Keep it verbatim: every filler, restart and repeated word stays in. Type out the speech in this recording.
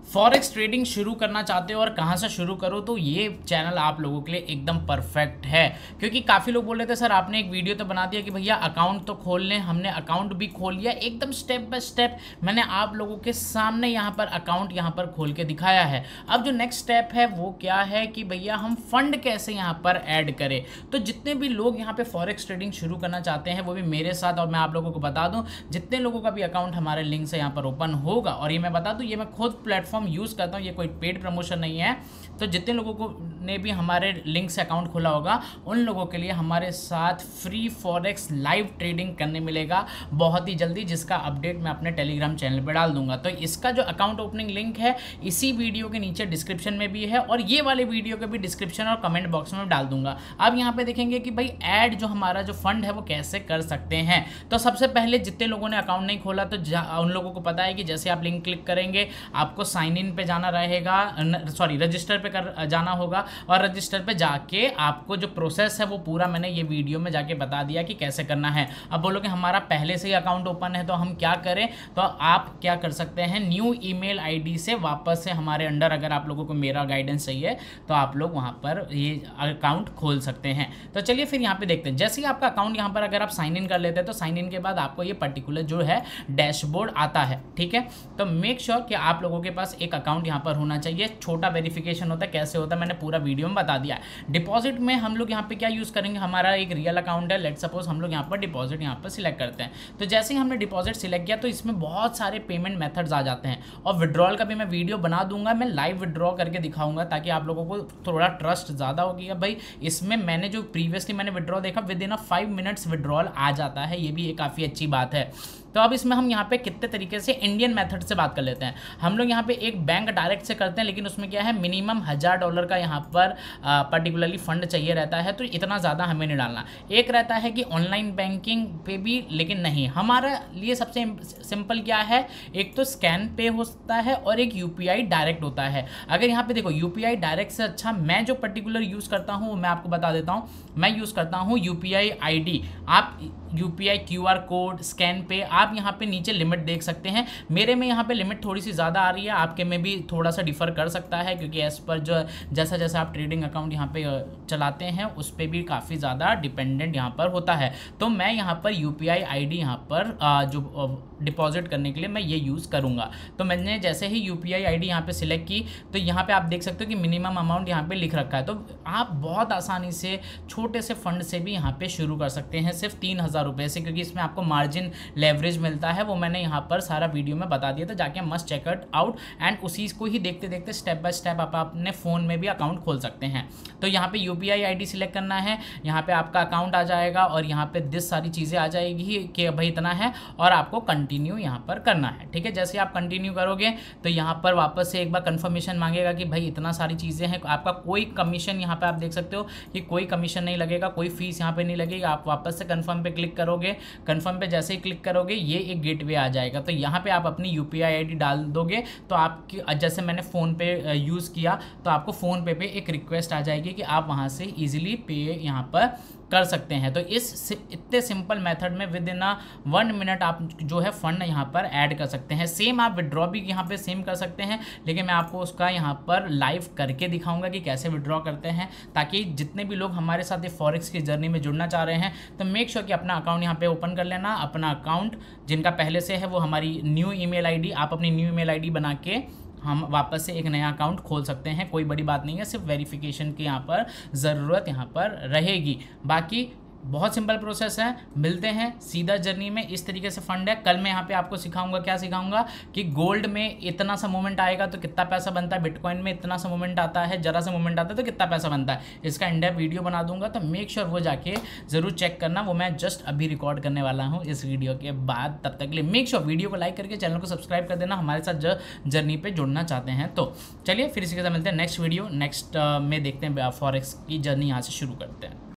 Forex trading शुरू करना चाहते हो और कहाँ से शुरू करो, तो ये चैनल आप लोगों के लिए एकदम परफेक्ट है। क्योंकि काफ़ी लोग बोल रहे थे सर आपने एक वीडियो तो बना दिया कि भैया अकाउंट तो खोल लें, हमने अकाउंट भी खोल लिया, एकदम स्टेप बाय स्टेप मैंने आप लोगों के सामने यहाँ पर अकाउंट यहाँ पर खोल के दिखाया है। अब जो नेक्स्ट स्टेप है वो क्या है कि भैया हम फंड कैसे यहाँ पर ऐड करें। तो जितने भी लोग यहाँ पे फॉरेक्स ट्रेडिंग शुरू करना चाहते हैं वो भी मेरे साथ, और मैं आप लोगों को बता दूँ जितने लोगों का भी अकाउंट हमारे लिंक से यहाँ पर ओपन होगा, और ये मैं बता दूँ ये मैं खुद प्लेटफॉर्म यूज़ करता हूँ, ये कोई पेड प्रमोशन नहीं है। तो जितने लोगों को ने भी हमारे लिंक से अकाउंट खोला होगा उन लोगों के लिए हमारे साथ फ्री फॉरेक्स लाइव ट्रेडिंग करने मिलेगा बहुत ही जल्दी, जिसका अपडेट मैं अपने टेलीग्राम चैनल पे डाल दूंगा। तो इसका जो अकाउंट ओपनिंग लिंक है इसी वीडियो के नीचे डिस्क्रिप्शन में भी है, और ये वाले वीडियो के भी डिस्क्रिप्शन और कमेंट बॉक्स में डाल दूंगा। अब यहाँ पे देखेंगे कि भाई ऐड जो हमारा जो फंड है वो कैसे कर सकते हैं। तो सबसे पहले जितने लोगों ने अकाउंट नहीं खोला तो उन लोगों को पता है कि जैसे आप लिंक क्लिक करेंगे आपको साइन इन पे जाना रहेगा, सॉरी रजिस्टर पे कर जाना होगा, और रजिस्टर पे जाके आपको जो प्रोसेस है वो पूरा मैंने ये वीडियो में जाके बता दिया कि कैसे करना है। अब बोलोगे हमारा पहले से ही अकाउंट ओपन है तो हम क्या करें, तो आप क्या कर सकते हैं, न्यू ईमेल आईडी से वापस से हमारे अंडर, अगर आप लोगों को मेरा गाइडेंस चाहिए तो आप लोग वहाँ पर ये अकाउंट खोल सकते हैं। तो चलिए फिर यहाँ पे देखते हैं। जैसे ही आपका अकाउंट यहाँ पर अगर आप साइन इन कर लेते हैं तो साइन इन के बाद आपको ये पर्टिकुलर जो है डैशबोर्ड आता है, ठीक है। तो मेक श्योर कि आप लोगों के पास एक अकाउंट यहाँ पर होना चाहिए। छोटा वेरिफिकेशन होता है, कैसे होता है मैंने पूरा वीडियो में बता दिया है। डिपॉजिट में हम लोग यहाँ पे क्या यूज़ करेंगे, हमारा एक रियल अकाउंट है, लेट सपोज हम लोग यहाँ पर डिपॉजिट यहाँ पर सिलेक्ट करते हैं। तो जैसे ही हमने डिपॉजिट सिलेक्ट किया तो इसमें बहुत सारे पेमेंट मेथड्स आ जाते हैं, और विड्रॉल का भी मैं वीडियो बना दूंगा, मैं लाइव विड्रॉ करके दिखाऊंगा ताकि आप लोगों को थोड़ा ट्रस्ट ज़्यादा होगी। भाई इसमें मैंने जो प्रीवियसली मैंने विड्रॉ देखा within a five minutes withdrawal आ जाता है, ये भी एक काफ़ी अच्छी बात है। तो अब इसमें हम यहाँ पे कितने तरीके से इंडियन मेथड से बात कर लेते हैं। हम लोग यहाँ पे एक बैंक डायरेक्ट से करते हैं, लेकिन उसमें क्या है मिनिमम हज़ार डॉलर का यहाँ पर पर्टिकुलरली फंड चाहिए रहता है, तो इतना ज़्यादा हमें नहीं डालना। एक रहता है कि ऑनलाइन बैंकिंग पे भी, लेकिन नहीं, हमारे लिए सबसे सिंपल क्या है, एक तो स्कैन पे होता है और एक यूपीआई डायरेक्ट होता है। अगर यहाँ पे देखो यूपीआई डायरेक्ट से अच्छा मैं जो पर्टिकुलर यूज़ करता हूँ वो मैं आपको बता देता हूँ। मैं यूज़ करता हूँ यूपीआई आईडी। आप यूपीआई क्यूआर कोड स्कैन पे आप यहाँ पे नीचे लिमिट देख सकते हैं। मेरे में यहाँ पे लिमिट थोड़ी सी ज़्यादा आ रही है, आपके में भी थोड़ा सा डिफर कर सकता है, क्योंकि एज पर जो जैसा जैसा आप ट्रेडिंग अकाउंट यहाँ पे चलाते हैं उस पर भी काफ़ी ज़्यादा डिपेंडेंट यहाँ पर होता है। तो मैं यहाँ पर यूपीआई आईडी यहाँ पर जो डिपॉजिट करने के लिए मैं ये यूज़ करूँगा। तो मैंने जैसे ही यूपीआई आईडी यहाँ पे सिलेक्ट की तो यहाँ पे आप देख सकते हो कि मिनिमम अमाउंट यहाँ पे लिख रखा है। तो आप बहुत आसानी से छोटे से फंड से भी यहाँ पे शुरू कर सकते हैं, सिर्फ तीन हज़ार रुपये से, क्योंकि इसमें आपको मार्जिन लेवरेज मिलता है, वो मैंने यहाँ पर सारा वीडियो में बता दिया था, जाके must check it out. And उसी को ही देखते देखते स्टेप बाय स्टेप आप अपने फ़ोन में भी अकाउंट खोल सकते हैं। तो यहाँ पे यूपीआई आईडी सिलेक्ट करना है, यहाँ पे आपका अकाउंट आ जाएगा और यहाँ पे दिस सारी चीज़ें आ जाएगी कि भाई इतना है, और आपको कंटिन्यू यहाँ पर करना है, ठीक है। जैसे आप कंटिन्यू करोगे तो यहाँ पर वापस से एक बार कंफर्मेशन मांगेगा कि भाई इतना सारी चीज़ें हैं, आपका कोई कमीशन यहाँ पे आप देख सकते हो कि कोई कमीशन नहीं लगेगा, कोई फीस यहाँ पे नहीं लगेगी। आप वापस से कंफर्म पे क्लिक करोगे, कंफर्म पे जैसे ही क्लिक करोगे ये एक गेटवे आ जाएगा। तो यहाँ पे आप अपनी यूपीआई आईडी डाल दोगे तो आपकी, जैसे मैंने फ़ोन पे यूज़ किया तो आपको फ़ोन पे पे एक रिक्वेस्ट आ जाएगी कि आप वहाँ से ईजिली पे यहाँ पर कर सकते हैं। तो इस इतने सिंपल मेथड में within a one minute आप जो है फंड यहाँ पर ऐड कर सकते हैं। सेम आप विड्रॉ भी यहाँ पे सेम कर सकते हैं, लेकिन मैं आपको उसका यहाँ पर लाइव करके दिखाऊंगा कि कैसे विड्रॉ करते हैं, ताकि जितने भी लोग हमारे साथ ये फॉरेक्स की जर्नी में जुड़ना चाह रहे हैं तो मेक श्योर कि अपना अकाउंट यहाँ पे ओपन कर लेना। अपना अकाउंट जिनका पहले से है वो हमारी न्यू ईमेल आईडी, आप अपनी न्यू ईमेल आईडी बना के हम वापस से एक नया अकाउंट खोल सकते हैं। कोई बड़ी बात नहीं है, सिर्फ वेरिफिकेशन की यहाँ पर ज़रूरत यहाँ पर रहेगी। बाकी बहुत सिंपल प्रोसेस है। मिलते हैं सीधा जर्नी में, इस तरीके से फंड है। कल मैं यहाँ पे आपको सिखाऊंगा, क्या सिखाऊंगा कि गोल्ड में इतना सा मूवमेंट आएगा तो कितना पैसा बनता है, बिटकॉइन में इतना सा मूवमेंट आता है, जरा सा मूवमेंट आता है तो कितना पैसा बनता है। इसका इन डेप्थ वीडियो बना दूंगा, तो मेक श्योर वो जाके ज़रूर चेक करना। वो मैं जस्ट अभी रिकॉर्ड करने वाला हूँ इस वीडियो के बाद। तब तक के लिए मेक श्योर वीडियो को लाइक करके चैनल को सब्सक्राइब कर देना, हमारे साथ जो जर्नी पर जुड़ना चाहते हैं। तो चलिए फिर इसी के साथ मिलते हैं नेक्स्ट वीडियो, नेक्स्ट में देखते हैं फॉरेक्स की जर्नी यहाँ से शुरू करते हैं।